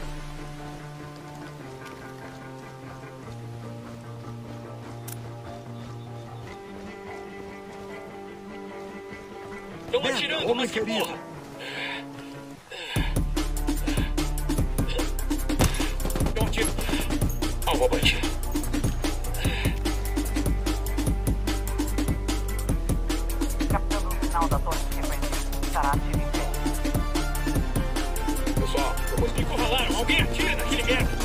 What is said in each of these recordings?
Estão atirando, mas que porra! Dá um tiro. Alvo abatido. Captando o sinal da torre de frequência. Estará ativo em pé. Pessoal, me encurralaram. Alguém atira naquele merda.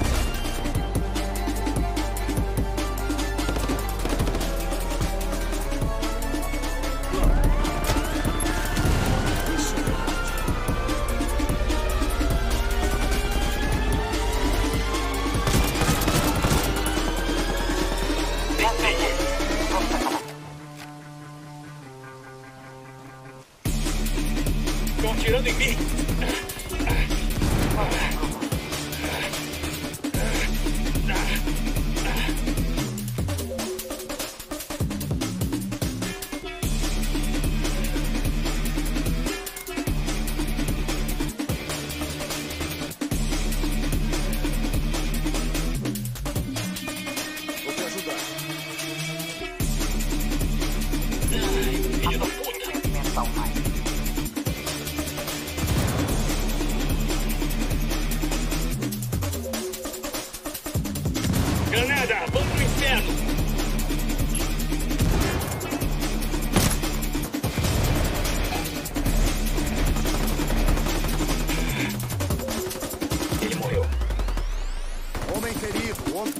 Estão atirando em mim. Vou te ajudar. Filho da puta. Mental mais. Granada, vamos pro inferno. Ele morreu. Homem ferido. Homem...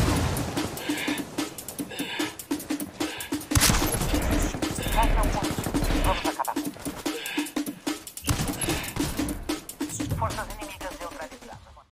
Resta um ponto. Vamos acabar. Forças